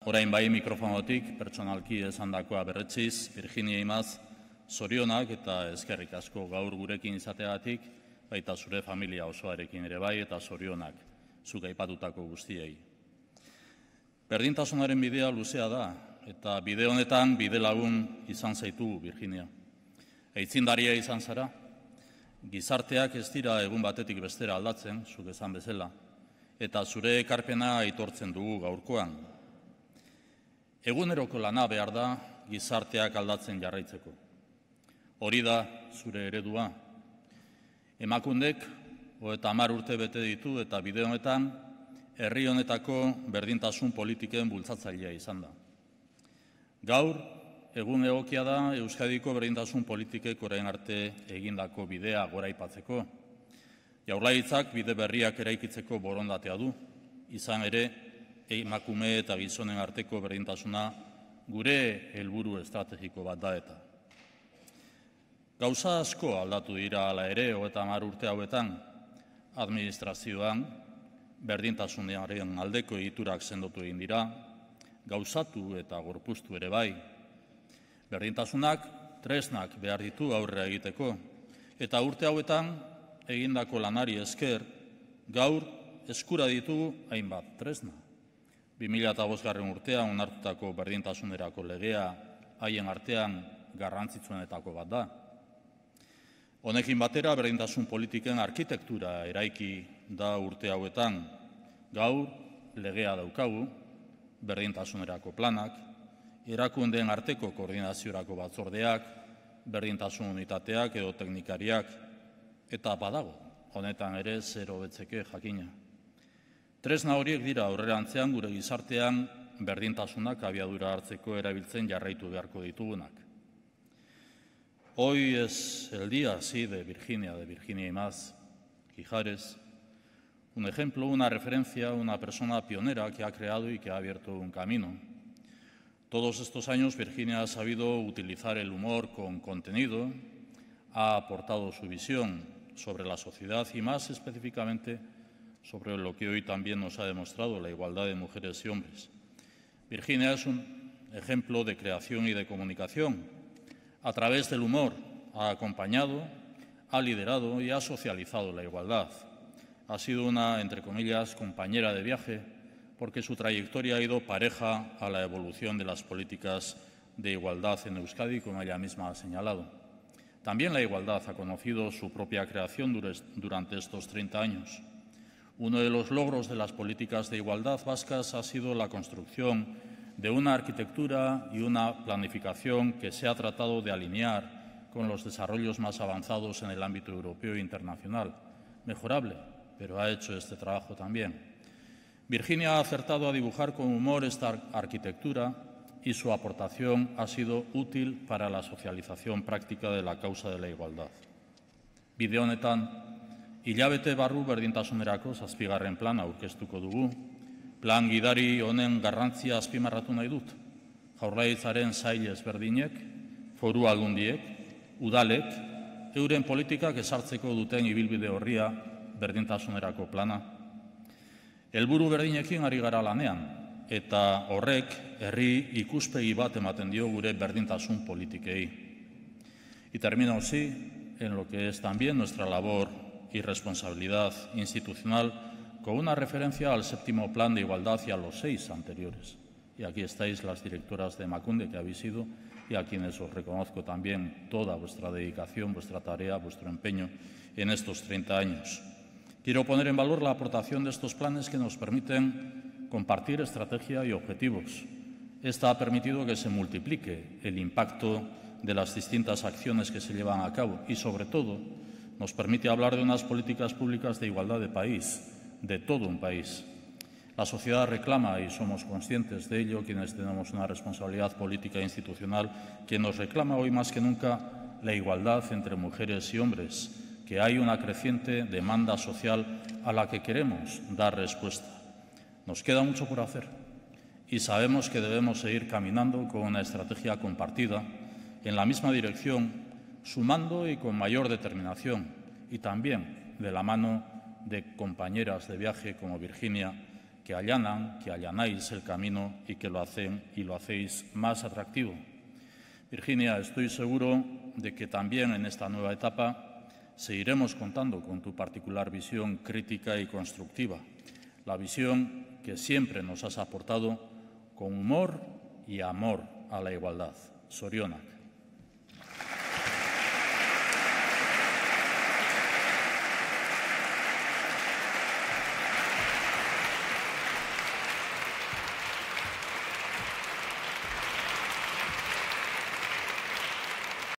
Orain bai mikrofonotik pertsonalki esandakoa berretziz, Virginia Imaz, zorionak eta eskerrik asko gaur gurekin izateagatik, baita zure familia osoarekin ere bai eta zorionak zuk aipatutako guztiei. Berdintasunaren bidea luzea da eta bide honetan bide lagun izan zaitu, Virginia. Aitzindaria izan zara, gizarteak ez dira egun batetik bestera aldatzen, zuk esan bezala, eta zure ekarpena aitortzen dugu gaurkoan. Eguneroko lana behar da gizarteak aldatzen jarraitzeko. Hori da zure eredua. Emakundek 30 urte bete ditu eta bide honetan herri honetako berdintasun politiken bultzatzailea izan da. Gaur, egun egokia da Euskadiko berdintasun politikek orain arte egindako bidea goraipatzeko. Jaurlaritzak bide berriak eraikitzeko borondatea du, izan ere, emakume eta gizonen arteko berdintasuna gure helburu estrategiko bat da eta. Gauza asko aldatu dira hala ere 30 urte hauetan, administrazioan berdintasunaren aldeko egiturak sendotu egin dira, gauzatu eta gorpuztu ere bai. Berdintasunak tresnak behar ditu aurrera egiteko, eta urte hauetan egindako lanari esker, gaur eskura ditugu hainbat tresna. 2005 urtean onartutako berdintasunerako legea haien artean garrantzitsuenetako bat da. Honekin batera berdintasun politiken arkitektura eraiki da urte hauetan. Gaur legea daukagu, berdintasunerako planak, erakundeen arteko koordinaziorako batzordeak, berdintasun unitateak edo teknikariak, eta badago, honetan ere zer hobetzeke jakina. Tresna horiek dira aurrerantzean gure gizartean berdintasunak abiadura hartzeko erabiltzen jarraitu beharko ditugunak. Hoy es el día, sí, de Virginia Imaz, Quijares, un ejemplo, una referencia, una persona pionera que ha creado y que ha abierto un camino. Todos estos años Virginia ha sabido utilizar el humor con contenido, ha aportado su visión sobre la sociedad y más específicamente sobre lo que hoy también nos ha demostrado, la igualdad de mujeres y hombres. Virginia es un ejemplo de creación y de comunicación. A través del humor ha acompañado, ha liderado y ha socializado la igualdad. Ha sido una, entre comillas, compañera de viaje, porque su trayectoria ha ido pareja a la evolución de las políticas de igualdad en Euskadi, como ella misma ha señalado. También la igualdad ha conocido su propia creación durante estos 30 años. Uno de los logros de las políticas de igualdad vascas ha sido la construcción de una arquitectura y una planificación que se ha tratado de alinear con los desarrollos más avanzados en el ámbito europeo e internacional. Mejorable, pero ha hecho este trabajo también. Virginia ha acertado a dibujar con humor esta arquitectura y su aportación ha sido útil para la socialización práctica de la causa de la igualdad. Bide honetan, hilabete barru berdintasunerako 7. plana aurkeztuko dugu. Plan gidari honen garrantzia azpimarratu nahi dut. Jaurlaritzaren sail ezberdinek, foru aldundiek, udalek, euren politikak ezartzeko duten ibilbide orria berdintasunerako plana. Helburu berdinekin ari gara lanean, eta horrek herri ikuspegi bat ematen dio gure berdintasun politikei. Y termino así en lo que es también nuestra labor y responsabilidad institucional con una referencia al 7º Plan de Igualdad y a los 6 anteriores. Y aquí estáis las directoras de Emakunde que habéis sido y a quienes os reconozco también toda vuestra dedicación, vuestra tarea, vuestro empeño en estos 30 años. Quiero poner en valor la aportación de estos planes que nos permiten compartir estrategia y objetivos. Esta ha permitido que se multiplique el impacto de las distintas acciones que se llevan a cabo y, sobre todo, nos permite hablar de unas políticas públicas de igualdad de país, de todo un país. La sociedad reclama, y somos conscientes de ello, quienes tenemos una responsabilidad política e institucional, que nos reclama hoy más que nunca la igualdad entre mujeres y hombres, que hay una creciente demanda social a la que queremos dar respuesta. Nos queda mucho por hacer y sabemos que debemos seguir caminando con una estrategia compartida en la misma dirección, sumando y con mayor determinación, y también de la mano de compañeras de viaje como Virginia, que allanan, que allanáis el camino y que lo hacéis más atractivo. Virginia, estoy seguro de que también en esta nueva etapa seguiremos contando con tu particular visión crítica y constructiva, la visión que siempre nos has aportado con humor y amor a la igualdad. Zorionak.